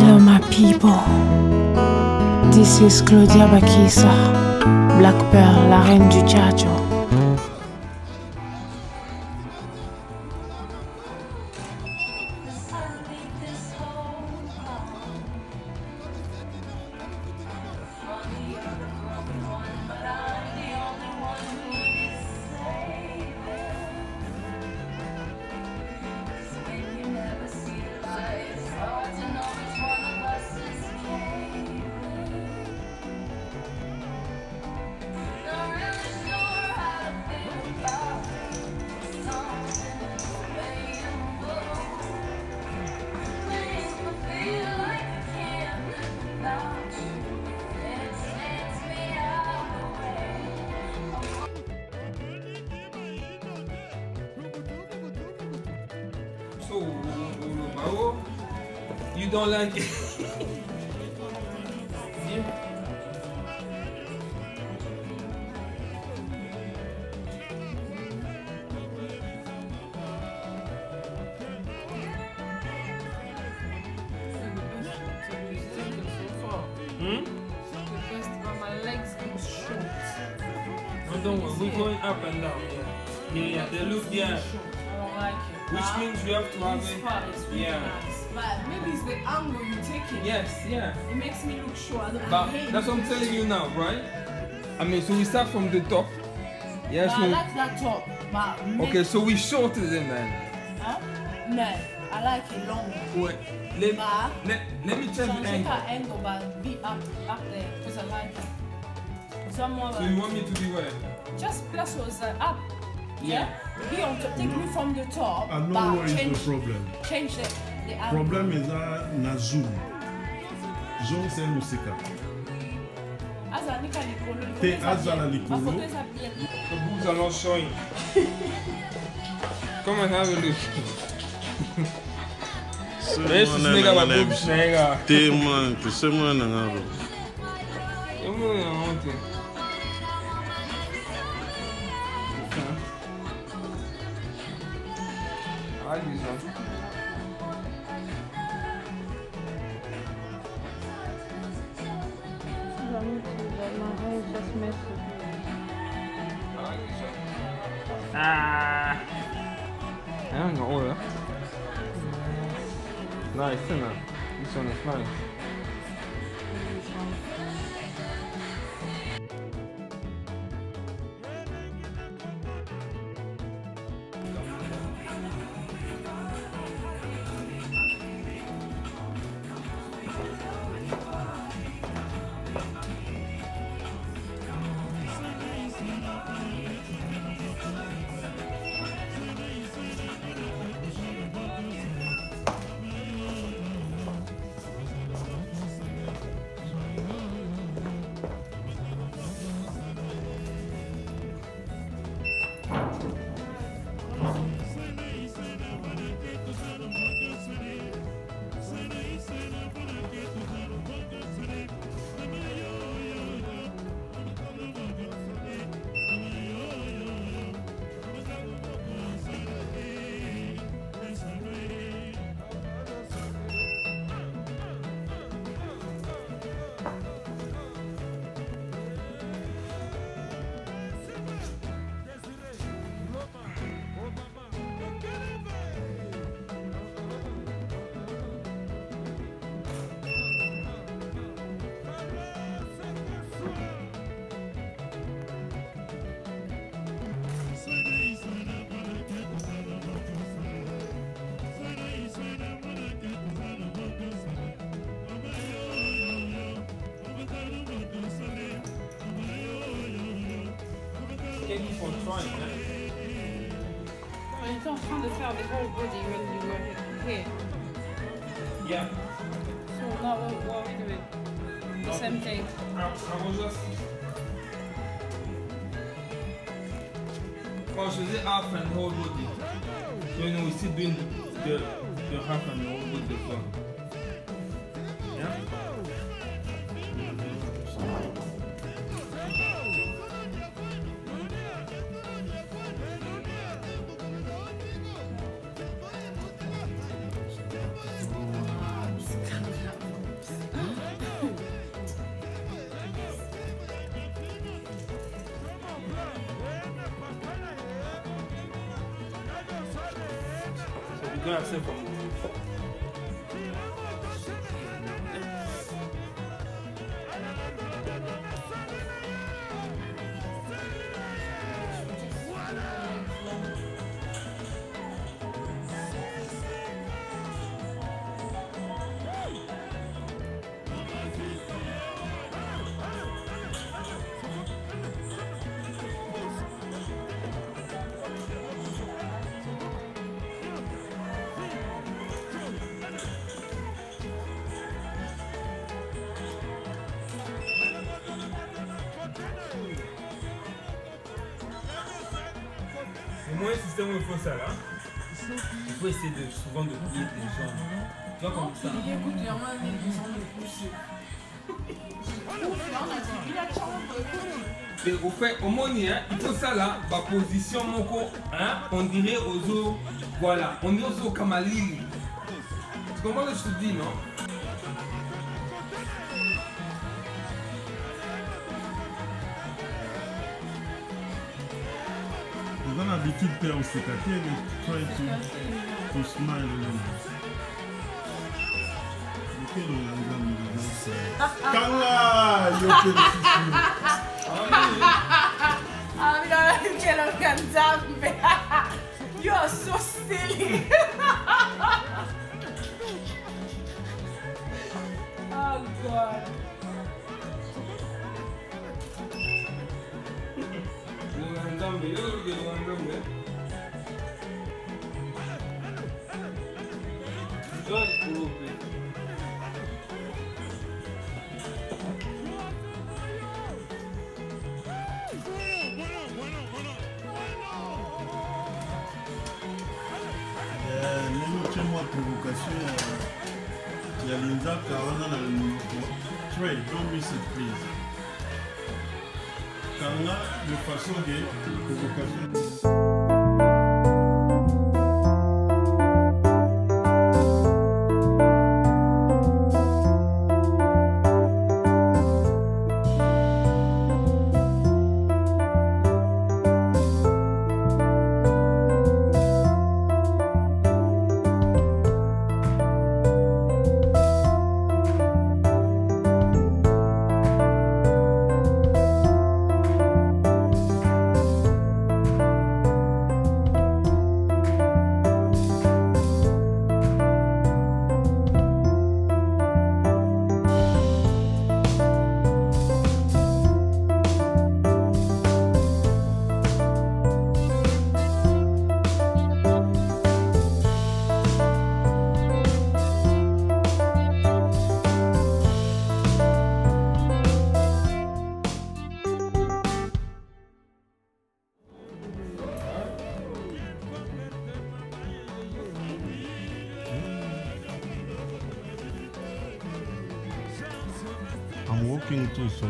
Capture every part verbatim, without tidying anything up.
Hello my people, this is Claudia Bakisa, Black Pearl, la reine du Tchatcho. So, Maro, you don't like it? Yeah. Hmm? Because my legs look short. No, don't worry, we're going up and down. Yeah, yeah, yeah. They look, yeah. I don't like it. Which Huh? means you have to have This it. part is really Yeah. nice. But maybe it's the angle you take it. Yes, yeah. It makes me look short. I don't But I hate that's what I'm telling you now, right? I mean, so we start from the top. Yes. But I we- like that top. But make- Okay, so we shorted it, man. Huh? No, I like it long. Wait, let, But let, let me check the some angle. angle. angle, but be up up there because I like it. Some more So you want me to be where? just plus was uh, up. Yeah. Be on top. Take me from the top. I know but what is change, the problem. change the, the angle. Problem is that na zoom. Zoom c'est musika. Aza nika likolo, likolo Te eza aza na bien. likolo. Ma photo eza bien. The boobs are not showing. Come and have a look. Where's this nigga with boobs, nigga? Te man, te se man na ngalo. Eu vou ontem. Olha isso. Ah, I don't know order. Nice, isn't it? This one is nice. Thank you for trying, man. Well, you're not trying to faire the whole body when you were here. Yeah. So now what, what are we doing? The same thing. I, I was just. Quand je faisais half and whole body, so you know we still doing the, the half and whole body as well. Yeah? grand accès comme moi, un système où il faut ça là, il faut essayer de souvent de plier des gens. Tu vois comme ça. Il écoute, il y a moins de gens de pousser. Et au fait, au moins, hein, il faut ça là, ma position, mon corps, hein, on dirait aux os, voilà, on dirait aux os Kamalili. Tu comprends ce que je te dis, non? J'ai l'habitude de faire aussi caté, mais try to, to smile. Ok, le Kanga, yo que le Ah, we don't get a Ganzambe. You are so silly. Oh, God. provocation, il y a Linda Kawana dans le numéro. Trey, don't miss it, please. Kanga, de façon de provocation. I'm walking too, so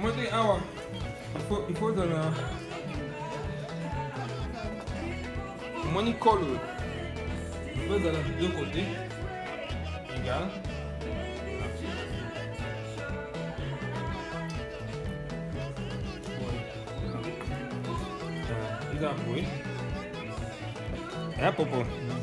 Moi, je dis, ah ouais. Il faut, il faut donner un. Moi, je colle. Je vais dans les deux côtés. Égal. Il a oui. Et à propos.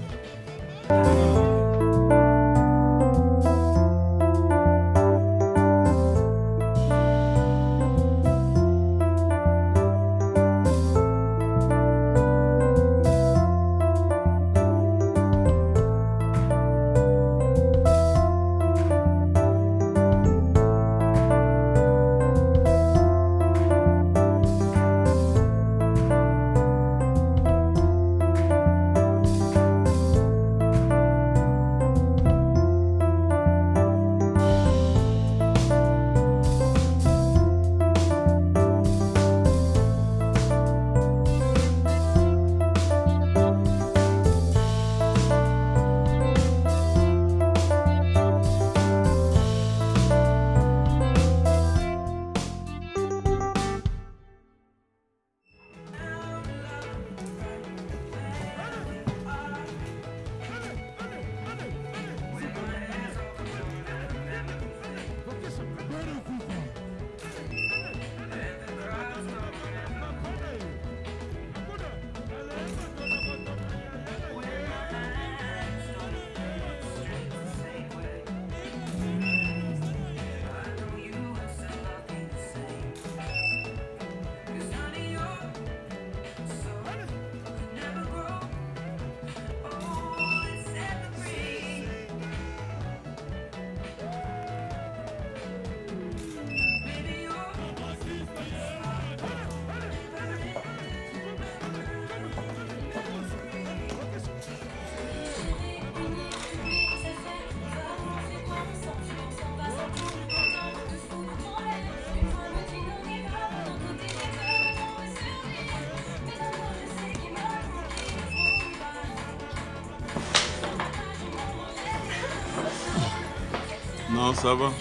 Non, ça va.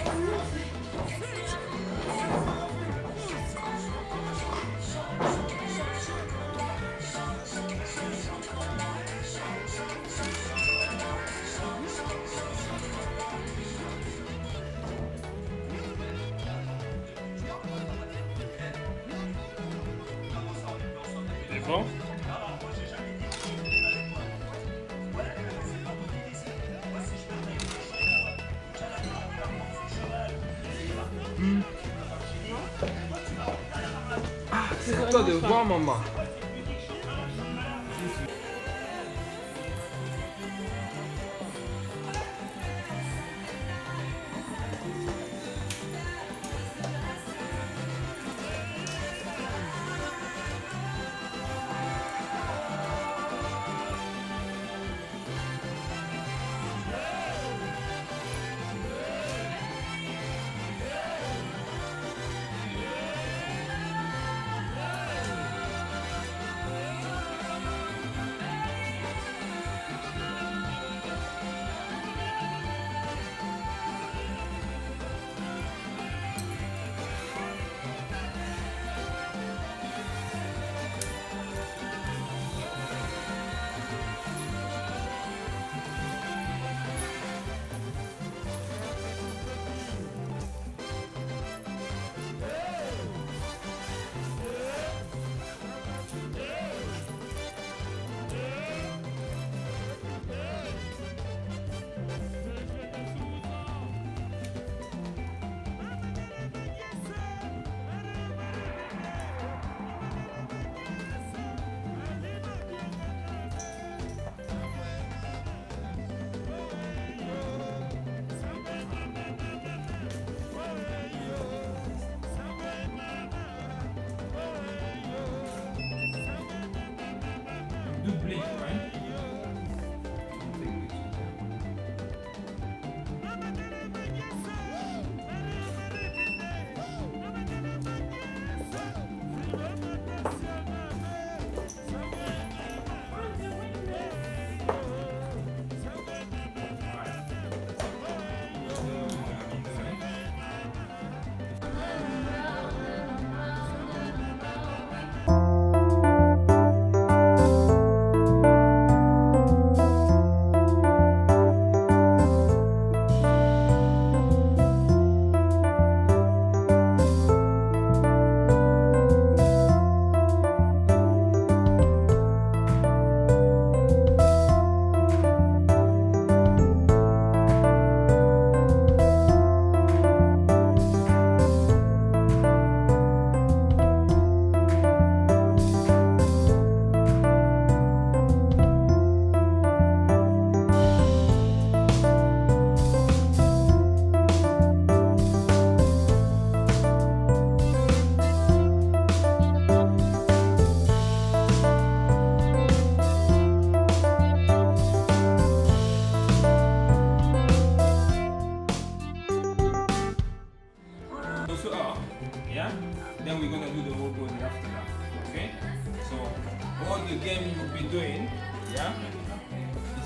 C'est bon? C'est à toi de voir, maman.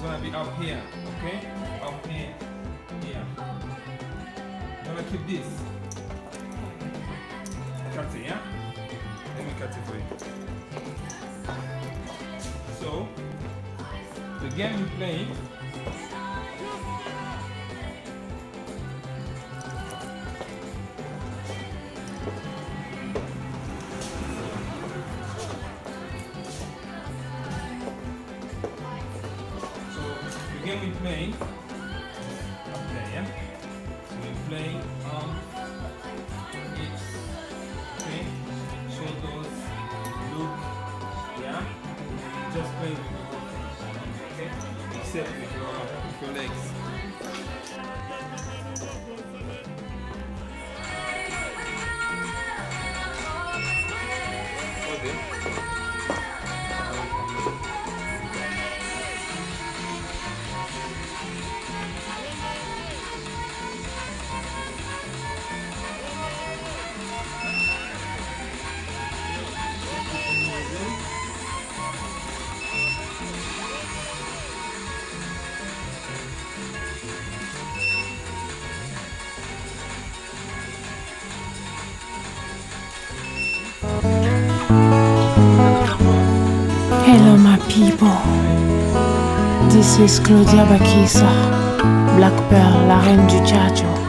gonna be up here, okay? Up here, here. I'm gonna keep this. Cut it, yeah? Let me cut it for you. So, the game we play. The game we play up there, yeah? So we play um it's okay, shoulders, look, yeah? Just play with the whole thing, okay? Except with your with your legs. Okay. Hello my people, this is Claudia Bakisa, Black Pearl, la reine du Tchatcho.